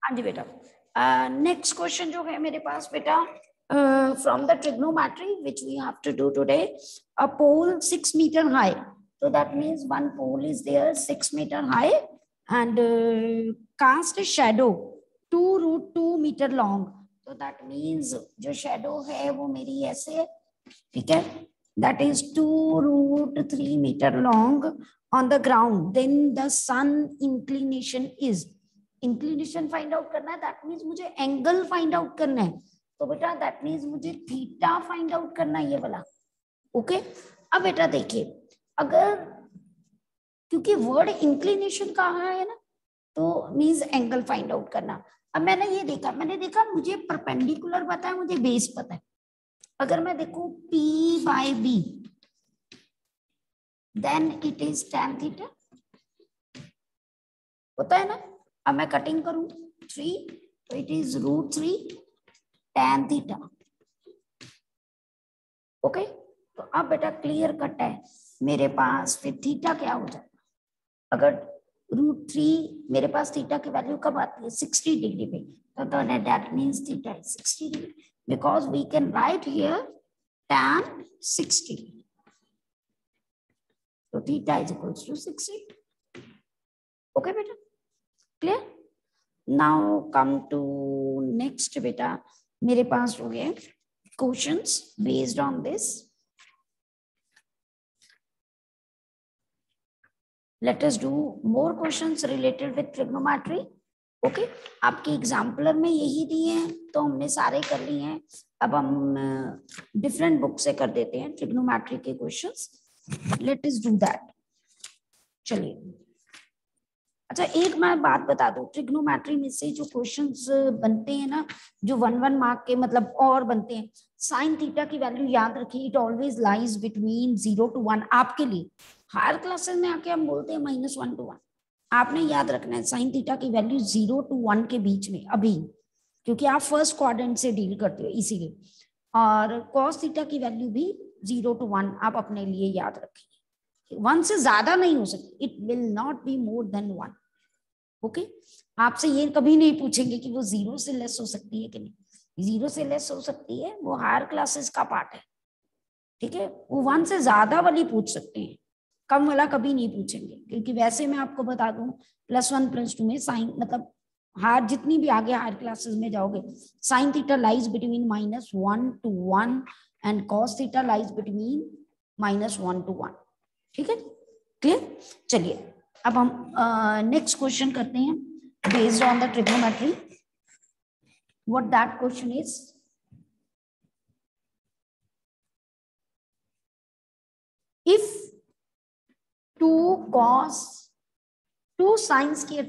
हाँ जी बेटा, next question जो है मेरे पास बेटा, from the trigonometry which we have to do today, a pole 6 meter high, so that means one pole is there 6 meter high and cast a shadow 2√2 meter long, so that means जो shadow है वो मेरी ऐसे है, ठीक है, that is 2√3 meter long on the ground, then the sun inclination is, inclination find out करना है, दैट मीन्स मुझे एंगल फाइंड आउट करना है, तो बेटा दैट मीन्स मुझे थीटा फाइंड आउट करना है, ये वाला। ओके, अब बेटा देखिए, अगर क्योंकि वर्ड इंक्लिनेशन कहा है ना, तो मीन्स एंगल फाइंड आउट करना। अब मैंने ये देखा, मुझे परपेंडिकुलर पता है, मुझे बेस पता है। अगर मैं देखूं P/B then it is tan theta, होता है ना। अब मैं कटिंग करूं 3, तो it is √3 tan theta. Okay, तो अब बेटा क्लियर कट है मेरे पास, फिर थीटा क्या हो जाएगा, अगर √3 मेरे पास थीटा की वैल्यू कब आती है 60 डिग्री पे, तो that means theta is 60 degree, because we can write here tan 60, तो theta is equals to 60। Okay बेटा, clear. Now come to next बेटा, मेरे पास हो गए questions based on this. Let us do more questions related with trigonometry. Okay, आपके exemplar में यही दिए हैं, तो हमने सारे कर लिए हैं। अब हम डिफरेंट बुक से कर देते हैं ट्रिग्नोमेट्री के questions. Let us do that. चलिए, अच्छा एक मैं बात बता दूं, ट्रिग्नोमेट्री में से जो क्वेश्चंस बनते हैं ना, जो 1 मार्क के मतलब और बनते हैं, साइन थीटा की वैल्यू याद रखिए, it always lies between 0 to 1। आपके लिए हायर क्लासेस में आके हम बोलते हैं -1 to 1, आपने याद रखना है साइन थीटा की वैल्यू 0 to 1 के बीच में अभी, क्योंकि आप फर्स्ट क्वाड्रेंट से डील करते हो इसीलिए। और कॉस थीटा की वैल्यू भी 0 to 1 आप अपने लिए याद रखिए, 1 से ज्यादा नहीं हो सकती, it will not be more than 1। Okay, आपसे ये कभी नहीं पूछेंगे कि वो 0 से लेस हो सकती है कि नहीं, 0 से लेस हो सकती है, वो हायर क्लासेस का पार्ट है, ठीक है। वो 1 से ज्यादा वाली पूछ सकते हैं, कम वाला कभी नहीं पूछेंगे, क्योंकि वैसे मैं आपको बता दूं +1 +2 में साइन मतलब हायर जितनी भी आगे हायर क्लासेस में जाओगे, sine theta lies between -1 to 1 and cos theta lies between -1 to 1, ठीक है, क्लियर। चलिए अब हम नेक्स्ट क्वेश्चन करते हैं based on the trigonometry. What that question is, if 2 sin square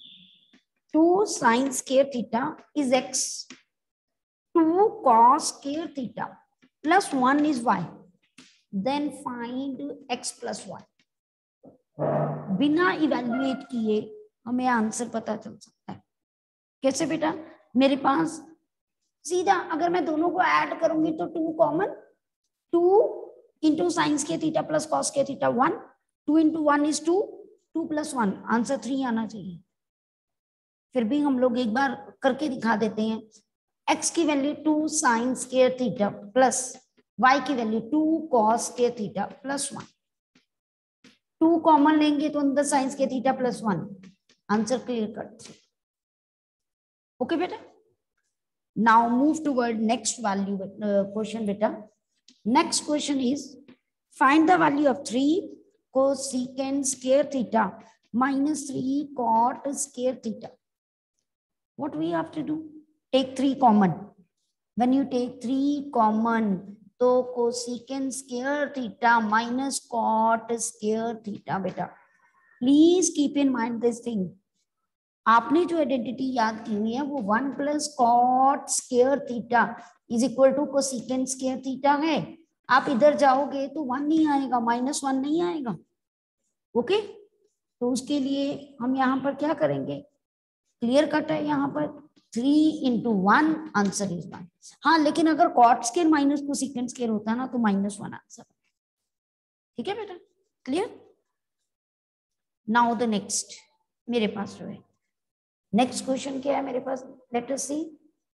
theta is x, 2 cos square theta plus 1 is y, then find x plus y। बिना evaluate किए हमें आंसर पता चल सकता है। कैसे बेटा, मेरे पास सीधा अगर मैं दोनों को ऐड करूंगी तो 2 common, 2 into sin square theta plus cos square theta 1, 2 into 1 is 2, 2 plus 1 answer 3 आना चाहिए। फिर भी हम लोग एक बार करके दिखा देते हैं, x की value 2 sin square theta plus y की value 2 cos square theta plus 1, 2 common लेंगे तो अंदर साइन के theta plus 1, answer clear cut. Okay बेटा, now move toward next value question बेटा। Next question is find the value of 3 cosecant square theta minus 3 cot square theta। What we have to do, take 3 common, when you take 3 common तो cosecant square theta minus cot square theta. बेटा please keep in mind this thing, आपने जो identity याद की हुई है वो 1 + cot square theta is equal to cosecant square theta है। आप इधर जाओगे तो 1 नहीं आएगा, -1 नहीं आएगा। ओके, तो उसके लिए हम यहाँ पर क्या करेंगे, क्लियर कट है, यहाँ पर 3 into 1 आंसर इज 1। हाँ, लेकिन अगर cot square minus cosecant square होता है ना तो -1 आंसर, ठीक है बेटा, क्लियर। नाउ द नेक्स्ट मेरे पास जो है नेक्स्ट क्वेश्चन क्या है मेरे पास, let us see.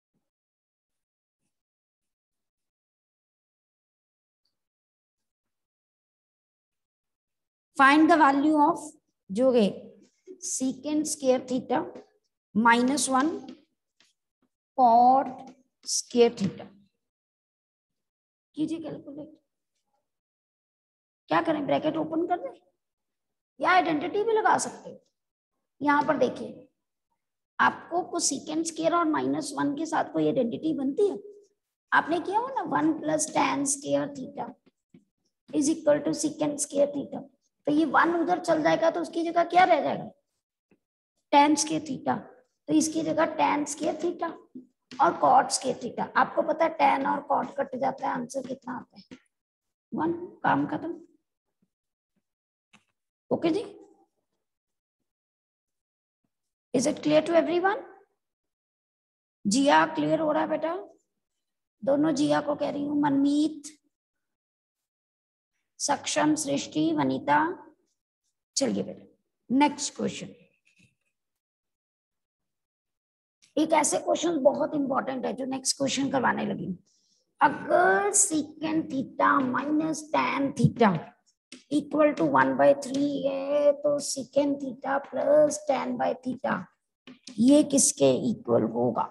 Find the value of जो है secant square theta -1 cot square theta. कीजिए कैलकुलेट। क्या करें, ब्रैकेट ओपन कर दें या आइडेंटिटी भी लगा सकते हो। यहां पर देखिए आपको कुछ सीकेंट स्क्वायर और -1 के साथ कोई आइडेंटिटी बनती है। आपने किया हो ना 1 + tan square theta is equal to secant square theta. तो ये 1 उधर चल जाएगा तो उसकी जगह क्या रह जाएगा, tan स्क्वायर थीटा। तो इसकी जगह tan स्क्वायर थीटा और cot स्क्वायर थीटा। आपको पता है tan और cot कट जाता है, आंसर कितना आता है 1। काम खत्म। ओके जी, is it clear to everyone? Jiya clear हो रहा है बेटा? दोनों जिया को कह रही हूँ, मनमीत, सक्षम, सृष्टि, वनिता। चलिए बेटा नेक्स्ट क्वेश्चन। एक ऐसे क्वेश्चन बहुत इंपॉर्टेंट है जो नेक्स्ट क्वेश्चन करवाने लगी। अगर secant theta minus tan theta equal to 1/3 है तो secant theta plus tan theta ये किसके इक्वल होगा?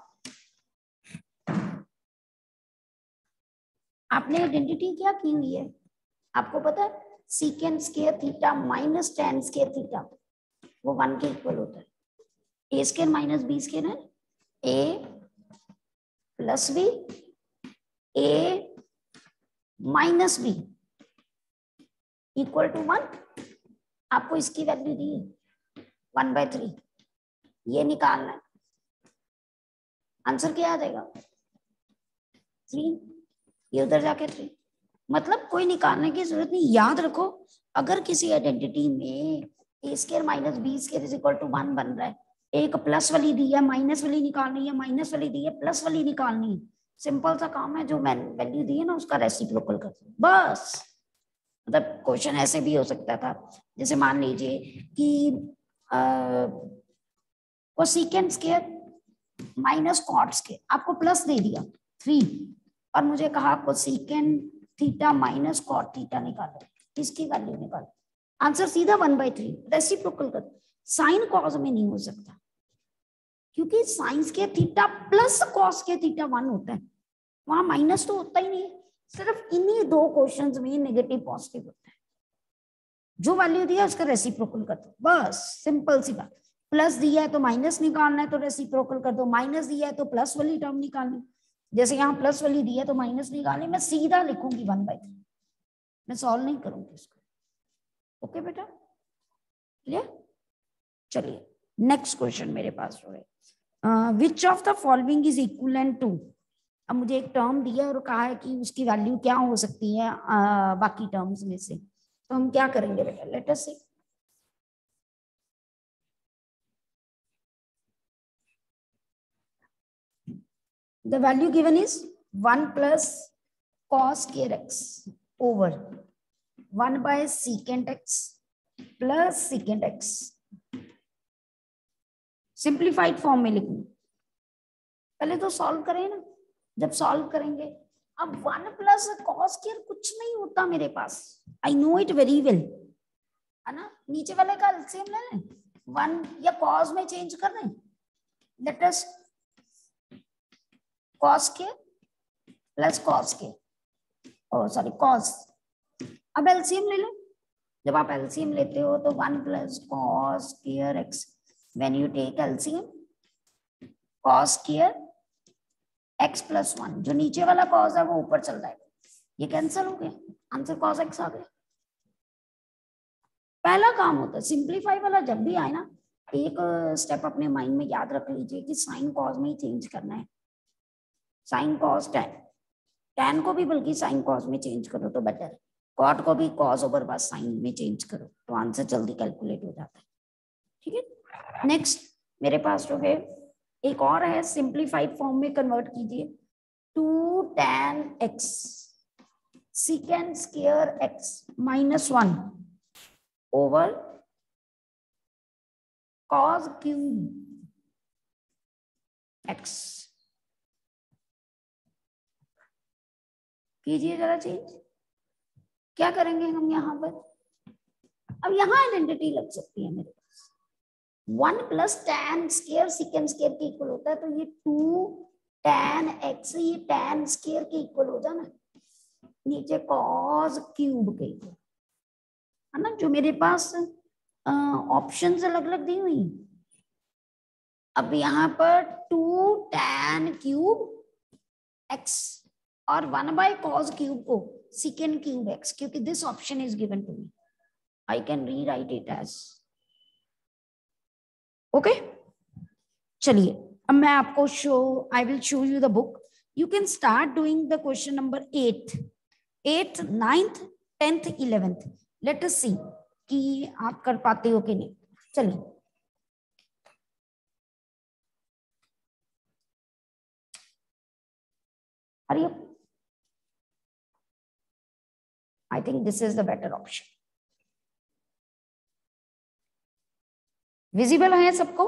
आपने आइडेंटिटी क्या की हुई है, आपको पता है secant square theta minus tan square theta वो 1 के इक्वल होता है। A square minus B square है, A plus B, A minus B equal to 1। आपको इसकी वैल्यू दी 1/3, ये निकालना है। आंसर क्या आ जाएगा 3, ये उधर जाके 3। मतलब कोई निकालने की जरूरत नहीं। याद रखो अगर किसी आइडेंटिटी में A square minus B square is equal to 1 बन रहा है, एक प्लस वाली दी है माइनस वाली निकालनी है, माइनस वाली दी है प्लस वाली निकालनी है। सिंपल सा काम है, जो वैल्यू दी है ना उसका रेसिप्रोकल कर दो बस। मतलब क्वेश्चन ऐसे भी हो सकता था, जैसे मान लीजिए कि cosecant square minus cot square, आपको प्लस दे दिया 3 और मुझे कहा cosecant theta minus cot theta निकालो, इसकी वैल्यू निकालो। आंसर सीधा 1/3 रेसिप्रोकल कर। साइन कॉस में नहीं हो सकता क्योंकि sine square theta plus cos के थीटा 1 होता है, वहां माइनस तो होता ही नहीं। सिर्फ इन्हीं 2 क्वेश्चंस में नेगेटिव पॉजिटिव होता है। जो वैल्यू दिया उसका रेसिप्रोकल कर दो बस, सिंपल सी बात। प्लस दिया है तो माइनस निकालना है तो रेसिप्रोकल कर दो, माइनस दिया है तो प्लस वाली टर्म निकालनी। जैसे यहाँ प्लस वाली दी है तो माइनस निकालनी, मैं सीधा लिखूंगी 1/3, मैं सॉल्व नहीं करूंगी इसको। ओके बेटा क्लियर? चलिए नेक्स्ट क्वेश्चन मेरे पास जो है which of the following is equivalent to. अब मुझे एक टर्म दिया और कहा है कि उसकी वैल्यू क्या हो सकती है बाकी टर्म्स में से। तो हम क्या करेंगे बेटा, let us see. The value given is 1 plus cos square x over 1 by secant x plus secant x। Simplified form में लिखूं, पहले तो सॉल्व करें ना। जब सॉल्व करेंगे, अब 1 प्लस कॉस स्क्वायर कुछ नहीं होता मेरे पास, I know it very well, है ना। नीचे वाले का एलसीएम ले लें, 1 या कॉस में चेंज कर दें। लेट अस कॉस के प्लस कॉस के, ओ सॉरी कॉस। अब एलसीएम ले लो। जब आप एलसीएम लेते हो तो 1 plus cos square x, when you take LCM cos square x plus 1, जो नीचे वाला कॉस है वो ऊपर चल जाएगा, ये कैंसिल हो गया, आंसर कॉस एक्स आ गया। पहला काम होता है सिंप्लीफाई वाला, जब भी आए ना एक स्टेप अपने माइंड में याद रख लीजिए कि साइन कॉस में ही चेंज करना है। साइन कॉस टैन, टैन को भी बल्कि साइन कॉस में चेंज करो तो बेटर है, कॉट को भी कॉस ओवर बस साइन में चेंज करो तो आंसर जल्दी कैलकुलेट हो जाता है। ठीक है, नेक्स्ट मेरे पास जो है एक और है, सिंप्लीफाइड फॉर्म में कन्वर्ट कीजिए। 2 tan x secant square x minus 1 over cos cube x। कीजिए जरा चेंज, क्या करेंगे हम यहाँ पर? अब यहाँ आइडेंटिटी लग सकती है मेरे पास, 1 plus tan square secant square के इक्वल होता है, तो ये 2 tan x ये tan स्क्वायर के इक्वल हो जाना, नीचे cos क्यूब के इक्वल है ना, जो मेरे पास ऑप्शंस अलग अलग दी हुई। अब यहाँ पर 2 tan क्यूब x और 1 by cos क्यूब को secant क्यूब x, क्योंकि this option is given to me, I can rewrite it as okay। चलिए अब मैं आपको I will show you the book, you can start doing the question number 8th 9th 10th 11th, let us see कि आप कर पाते हो कि नहीं। चलिए hurry up, I think this is the better option। Visible है सबको?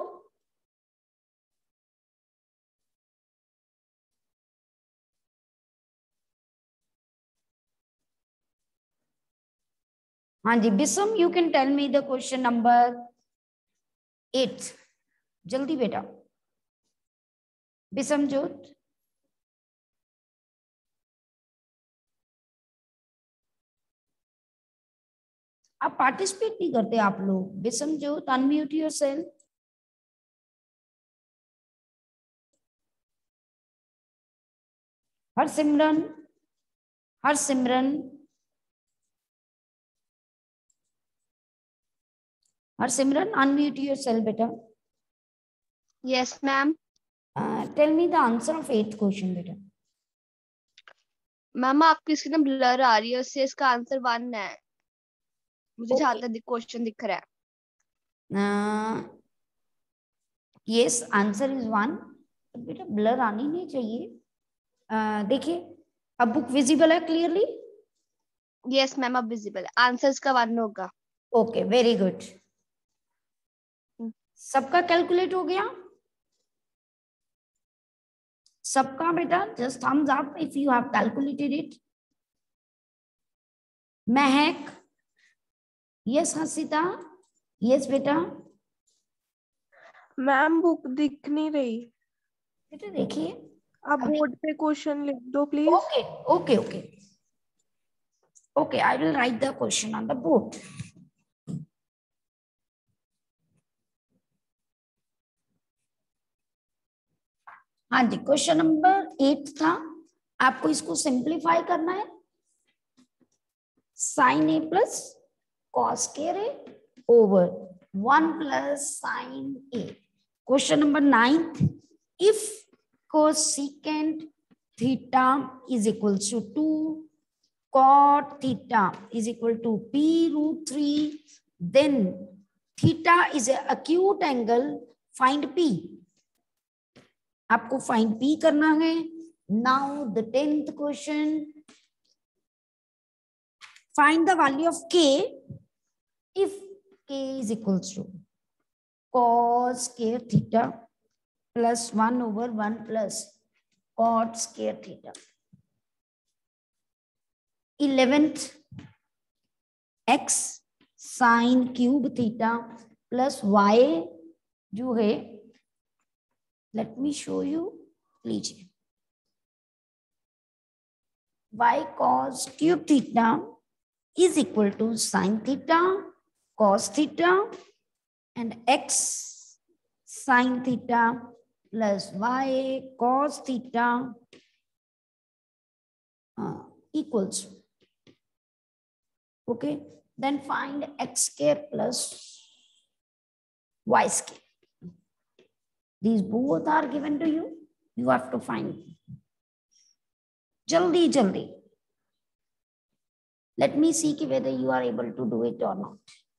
हाँ जी Bisam, you can tell me the question number 8, जल्दी बेटा बिसम जोत। आप पार्टिसिपेट नहीं करते आप लोग। Bisam Jot unmute yourself. Harsimran, Harsimran, Harsimran unmute yourself बेटा। Yes ma'am. Tell me the answer of 8th question बेटा। मैम आपकी स्क्रीन ब्लर आ रही है, उससे इसका आंसर 1 है, मुझे जहाँ तक क्वेश्चन दिख रहा है। यस आंसर इज 1, बेटा ब्लर आनी नहीं चाहिए। देखिए अब बुक विजिबल है क्लियरली? यस मैम अब विजिबल है, आंसर का 1 होगा। ओके वेरी गुड, सबका कैलकुलेट हो गया? सबका बेटा just thumbs up if you have calculated it. Mahak, yes Harshita, yes बेटा। मैम बुक दिख नहीं रही बेटा देखिए आप बोर्ड पे क्वेश्चन लिख दो please. Okay okay okay okay, I will write the question on the board. हाँ जी क्वेश्चन नंबर 8 था, आपको इसको सिंप्लीफाई करना है। Sine A plus cos square A over 1 plus sine A. Question number 9th, if cosecant theta is equals to 2 cot theta is equal to p root 3, then theta is a acute angle, find p। आपको find P करना है। Now the 10th question, find the value of k if k is equals to cos square theta plus 1 over 1 plus cot square theta। 11th, x sin cube theta plus y जो है, let me show you, लीजिए y cos cube theta is equal to sin theta cos theta and x sin theta plus y cos theta equals, okay, then find x square plus y square. These both are given to you, you have to find jaldi jaldi। Let me see whether you are able to do it or not।